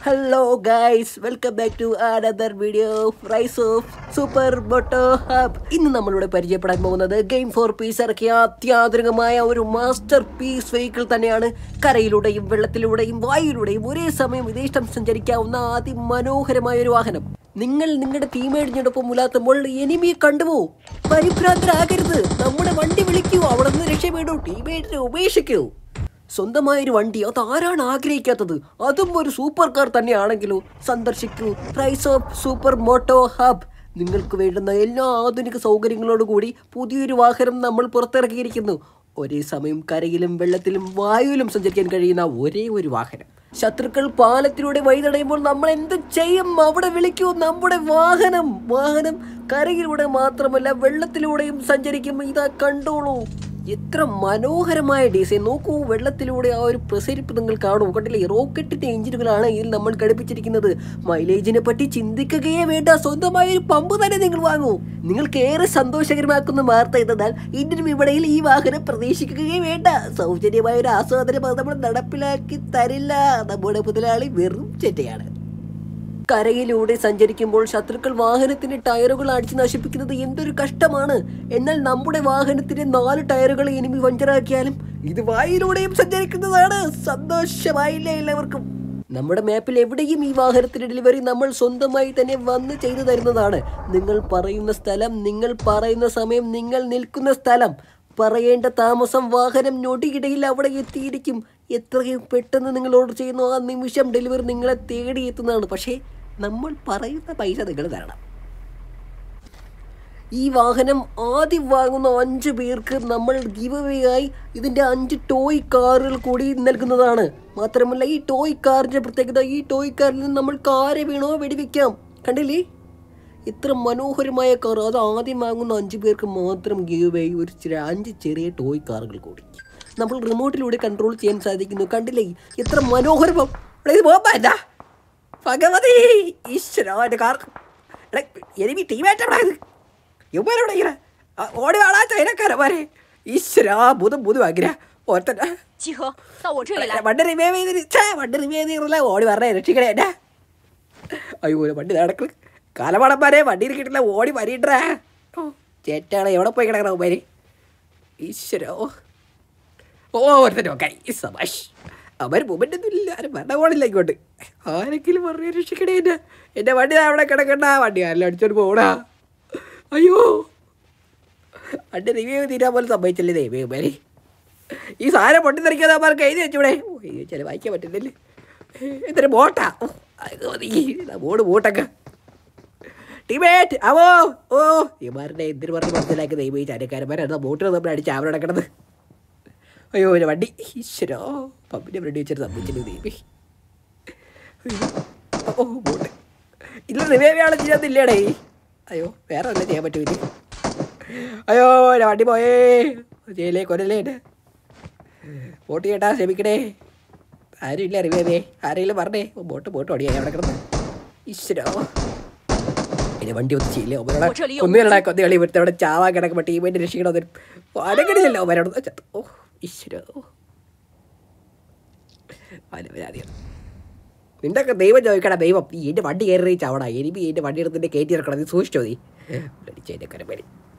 Hello guys, welcome back to another video of RYZOF Super Moto Hub. ഇന്ന് നമ്മളിവിടെ പരിചയപ്പെടാൻ പോകുന്നത് ഗെയിം ഫോർ പീസ് ഇറക്കിയ അത്യാധുനികമായ ഒരു മാസ്റ്റർ പീസ് വെഹിക്കിൾ തന്നെയാണ്. കരയിലൂടെയും വെള്ളത്തിലൂടെയും വായുവിലൂടെയും ഒരേ സമയം യഥേഷ്ടം സഞ്ചരിക്കാവുന്ന അതിമനോഹരമായ ഒരു വാഹനം. നിങ്ങൾ നിങ്ങളുടെ ടീമേറ്റിനോടൊപ്പം മുലാത്തുമ്പോൾ എനിമിയെ കണ്ടുപോകും. പരിഭ്രാന്തരാകരുത്, നമ്മുടെ വണ്ടി വിളിക്കൂ, അവിടെ നിന്ന് രക്ഷപ്പെടൂ, ടീമേറ്റിനെ ഉപേക്ഷിക്കൂ. സ്വന്തമായൊരു വണ്ടി അതാരാണ് ആഗ്രഹിക്കാത്തത്? അതും ഒരു സൂപ്പർ കാർ തന്നെയാണെങ്കിലോ? സന്ദർശിക്കൂ റൈസോഫ് സൂപ്പർ മോട്ടോ ഹബ്. നിങ്ങൾക്ക് വേണ്ടുന്ന എല്ലാ ആധുനിക സൗകര്യങ്ങളോടുകൂടി പുതിയൊരു വാഹനം നമ്മൾ പുറത്തിറക്കിയിരിക്കുന്നു. ഒരേ സമയം കരയിലും വെള്ളത്തിലും വായുവിലും സഞ്ചരിക്കാൻ കഴിയുന്ന ഒരേ ഒരു വാഹനം. ശത്രുക്കൾ പാലത്തിലൂടെ വഴിതടയുമ്പോൾ നമ്മൾ എന്ത് ചെയ്യും? അവിടെ വിളിക്കൂ, നമ്മുടെ വാഹനം കരയിലൂടെ മാത്രമല്ല വെള്ളത്തിലൂടെയും സഞ്ചരിക്കും. ഇതാ കണ്ടോളൂ, എത്ര മനോഹരമായ ഡിസൈൻ നോക്കൂ. വെള്ളത്തിലൂടെ ആ ഒരു പ്രസരിപ്പ് നിങ്ങൾ കാണൂ. കണ്ടില്ലേ, റോക്കറ്റിന്റെ എഞ്ചിനുകളാണ് ഇതിൽ നമ്മൾ ഘടിപ്പിച്ചിരിക്കുന്നത്. മൈലേജിനെ പറ്റി ചിന്തിക്കുകയേ വേണ്ട, സ്വന്തമായ ഒരു പമ്പ് തന്നെ നിങ്ങൾ വാങ്ങൂ. നിങ്ങൾക്ക് ഏറെ സന്തോഷകരമാക്കുന്ന വാർത്ത എന്നാൽ ഇന്ത്യൻ വിപണിയിൽ ഈ വാഹനം പ്രതീക്ഷിക്കുകയേ വേണ്ട. സൗജന്യമായ ഒരു ആസ്വാദനം നമ്മൾ നടപ്പിലാക്കി തരില്ല. നമ്മുടെ മുതലാളി വെറും ചെറ്റയാണ്. കരയിലൂടെ സഞ്ചരിക്കുമ്പോൾ ശത്രുക്കൾ വാഹനത്തിന്റെ ടയറുകൾ അടിച്ച് നശിപ്പിക്കുന്നത് എന്തൊരു കഷ്ടമാണ്. എന്നാൽ നമ്മുടെ വാഹനത്തിന്റെ 4 ടയറുകൾ എനിമി പഞ്ചറാക്കിയാലും ഇത് വായുവിലൂടെയും സഞ്ചരിക്കുന്നതാണ്. സന്തോഷമായില്ലേ എല്ലാവർക്കും? നമ്മുടെ മാപ്പിൽ എവിടെയും ഈ വാഹനത്തിന്റെ ഡെലിവറി നമ്മൾ സ്വന്തമായി തന്നെ വന്ന് ചെയ്തു തരുന്നതാണ്. നിങ്ങൾ പറയുന്ന സ്ഥലം, നിങ്ങൾ പറയുന്ന സമയം, നിങ്ങൾ നിൽക്കുന്ന സ്ഥലം, പറയേണ്ട താമസം, വാഹനം നൊടിയിടയിൽ അവിടെ എത്തിയിരിക്കും. എത്രയും പെട്ടെന്ന് നിങ്ങൾ ഓർഡർ ചെയ്യുന്നു ആ നിമിഷം ഡെലിവറി നിങ്ങളെ തേടി എത്തുന്നതാണ്. പക്ഷേ നമ്മൾ പറയുന്ന പൈസ നിങ്ങൾ തരണം. ഈ വാഹനം ആദ്യം വാങ്ങുന്ന 5 പേർക്ക് നമ്മൾ ഗിവ് അവേ ആയി ഇതിൻ്റെ 5 ടോയ് കാറുകൾ കൂടി നൽകുന്നതാണ്. മാത്രമല്ല ഈ ടോയ് കാറിൻ്റെ പ്രത്യേകത, ഈ ടോയ് കാറിൽ നിന്ന് നമ്മൾ കാരെ വീണോ വെടിവെക്കാം. കണ്ടില്ലേ, ഇത്ര മനോഹരമായ കാർ. അത് ആദ്യം വാങ്ങുന്ന 5 പേർക്ക് മാത്രം ഗിവ് അവേ ഒരു 5 ചെറിയ ടോയ് കാറുകൾ കൂടി നമ്മൾ റിമോട്ടിലൂടെ കൺട്രോൾ ചെയ്യാൻ സാധിക്കുന്നു. കണ്ടില്ലേ, എത്ര മനോഹരം. ഭഗവതി ഈശ്വരൻ്റെ കാർ. എനിക്ക് ടീമായിട്ടാണ് ഇവരോടെ ഇങ്ങനെ ഓടി വാടാ ചൈനക്കാരന്മാരെ. ഈശ്വര ബുധം ആഗ്രഹ ഓർത്തന്നെ വണ്ടി റിവൈവ് ചെയ്തില്ല. ഓടി പറഞ്ഞേ, രക്ഷിക്കണേ എന്നെ. അയ്യോ വണ്ടി നടക്കണ കാലമാടന്മാരെ, വണ്ടി കിട്ടില്ല, ഓടി വരിട്ടാ. ചേട്ടാണ് എവിടെ പോയി കിടക്കണ ഉമ്മാര്. ഈശ്വര ഓർത്തന്നെ നോക്കായി സമാഷ്. അവർ മൊമെൻ്റ് ഒന്നും ഇല്ല, ആരും വരണ പോണില്ല ഇങ്ങോട്ട്. ആരെങ്കിലും പറഞ്ഞ് രക്ഷിക്കണേ എന്നെ. എൻ്റെ വണ്ടി അവിടെ കിടക്കണ്ട, വണ്ടി ആരെല്ലാം അടിച്ചോണ്ട് പോടാ. അയ്യോ വണ്ടി റിവ്യൂ തീരാൻ പോലും സംഭവിച്ചല്ലേ ദൈവമാര്. ഈ സാധനം പൊട്ടിത്തെറിക്കാതെ അവർക്ക് എഴുതി വെച്ചൂടെ? ചില വായിക്കാൻ പറ്റുന്നില്ലേ. എന്തൊരു ബോട്ടാ ബോട്ടൊക്കെ. ടീമേറ്റ് അവോ ഇമാരുടെ എന്തിനു പറഞ്ഞ് മനസ്സിലാക്കി ദൈവം ഈ ചാനക്കാരന്മാരാണ് ബോട്ടിൽ നമ്മൾ അടിച്ച് അവരുടെ കിടന്ന്. അയ്യോ എൻ്റെ വണ്ടി ഈശ്വരോ പമ്പിൻ്റെ ഫ്രണ്ട് വെച്ചിട്ട് സംഭവിച്ചില്ല ദൈവം. ബോട്ട് ഇല്ല, റിവൈവ് ആളെ ചെയ്യാത്തില്ലേടേ. അയ്യോ വേറെ ഒന്നും ചെയ്യാൻ പറ്റൂല. അയ്യോ എൻ്റെ വണ്ടി പോയേ, ചെയ്യലേ കൊല്ലല്ലേ എൻ്റെ ബോട്ട് ചേട്ടാ, ക്ഷമിക്കണേ. ആരും ഇല്ല റിവൈവേ, ആരെങ്കിലും പറഞ്ഞേ. ബോട്ട് ഓടിയായി അവിടെ കിടന്ന്. ഈശ്വരോ എൻ്റെ വണ്ടി ഒന്നും ചെയ്യില്ലേ. ഒന്നുമില്ല, കൊന്നു കളി വരുത്ത അവിടെ ചാവാൻ കിടക്കുമ്പോൾ ടീമിൻ്റെ രക്ഷിക്കണമെന്ന് അരക്കടിച്ചല്ലോ അവരോട്. ഓ ഈശ്വരോ അലവരാധികം. നിൻ്റെയൊക്കെ ദൈവം ചോദിക്കടാ, ദൈവം നീ എൻ്റെ വണ്ടി കയറി ചാവടാ. എനിക്ക് എൻ്റെ വണ്ടി എടുത്തിൻ്റെ കയറ്റി ഇറക്കണം, നീ സൂക്ഷിച്ചോ നീ. അടിച്ചതിൻ്റെ കരമേരി.